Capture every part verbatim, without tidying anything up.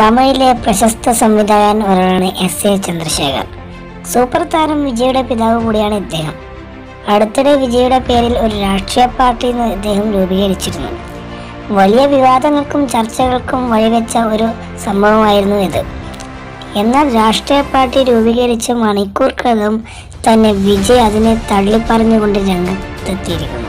തമിഴിലെ പ്രശസ്ത സംവിധായകൻ എസ് എ ചന്ദ്രശേഖർ. സൂപ്പർ താരം വിജയുടെ പിതാവ് കൂടിയാണ് ഇദ്ദേഹം. അടുത്തിടെ വിജയുടെ പേരിൽ ഒരു രാഷ്ട്രീയ പാർട്ടി ഇദ്ദേഹം രൂപീകരിച്ചിരുന്നു. വലിയ വിവാദങ്ങൾക്കും ചർച്ചകൾക്കും വഴിവെച്ച ഒരു സംഭവമായിരുന്നു ഇത്. എന്നാൽ രാഷ്ട്രീയ പാർട്ടി രൂപീകരിച്ച് മണിക്കൂർക്കകം തന്നെ വിജയ് അതിനെ തള്ളിപ്പറഞ്ഞുകൊണ്ട് രംഗത്തെത്തിയിരിക്കുന്നു.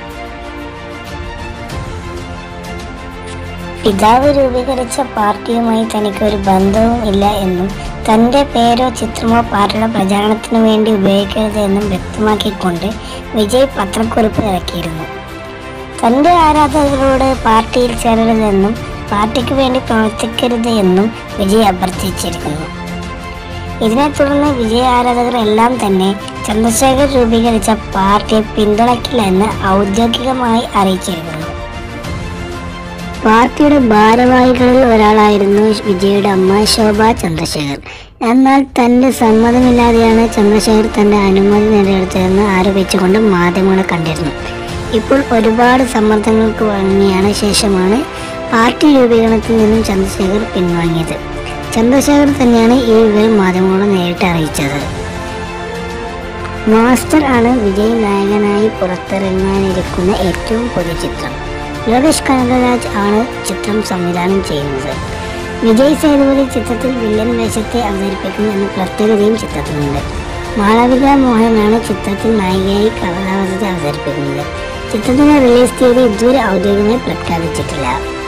പിതാവ് രൂപീകരിച്ച പാർട്ടിയുമായി തനിക്ക് ഒരു ബന്ധവും ഇല്ല എന്നും തൻ്റെ പേരോ ചിത്രമോ പാർട്ടിയുടെ പ്രചാരണത്തിനു വേണ്ടി ഉപയോഗിക്കരുത് എന്നും വ്യക്തമാക്കിക്കൊണ്ട് വിജയ് പത്രക്കുറിപ്പ് ഇറക്കിയിരുന്നു. തൻ്റെ ആരാധകരോട് പാർട്ടിയിൽ ചേരരുതെന്നും പാർട്ടിക്ക് വേണ്ടി പ്രവർത്തിക്കരുത് എന്നും വിജയ് അഭ്യർത്ഥിച്ചിരിക്കുന്നു. ഇതിനെ തുടർന്ന് വിജയ് ആരാധകർ എല്ലാം തന്നെ ചന്ദ്രശേഖർ രൂപീകരിച്ച പാർട്ടിയെ പിന്തുണയ്ക്കില്ല എന്ന് ഔദ്യോഗികമായി അറിയിച്ചിരിക്കുന്നു. പാർട്ടിയുടെ ഭാരവാഹികളിൽ ഒരാളായിരുന്നു വിജയുടെ അമ്മ ശോഭ ചന്ദ്രശേഖർ. എന്നാൽ തൻ്റെ സമ്മതമില്ലാതെയാണ് ചന്ദ്രശേഖർ തൻ്റെ അനുമതി നേടിയെടുത്തതെന്ന് ആരോപിച്ചുകൊണ്ട് മാധ്യമങ്ങളെ കണ്ടിരുന്നു. ഇപ്പോൾ ഒരുപാട് സമ്മർദ്ദങ്ങൾക്ക് വഴങ്ങിയാണ് ശേഷമാണ് പാർട്ടി രൂപീകരണത്തിൽ നിന്നും ചന്ദ്രശേഖർ പിൻവാങ്ങിയത്. ചന്ദ്രശേഖർ തന്നെയാണ് ഈ വിവരം മാധ്യമങ്ങളോട് നേരിട്ട് അറിയിച്ചത്. മാസ്റ്റർ ആണ് വിജയ് നായകനായി പുറത്തിറങ്ങാനിരിക്കുന്ന ഏറ്റവും പുതിയ ചിത്രം. ലോകേഷ് കനകരാജ് ആണ് ചിത്രം സംവിധാനം ചെയ്യുന്നത്. വിജയ് സേതുപതി ചിത്രത്തിൽ വില്ലൻ വേഷത്തെ അവതരിപ്പിക്കുന്നു എന്ന പ്രത്യേകതയും ചിത്രത്തിനുണ്ട്. മാളവിക മോഹനാണ് ചിത്രത്തിൽ നായികയായി കഥാപാത്രത്തെ അവതരിപ്പിക്കുന്നത്. ചിത്രത്തിന്റെ റിലീസ് തീയതി ഇതുവരെ ഔദ്യോഗികമായി പ്രഖ്യാപിച്ചിട്ടില്ല.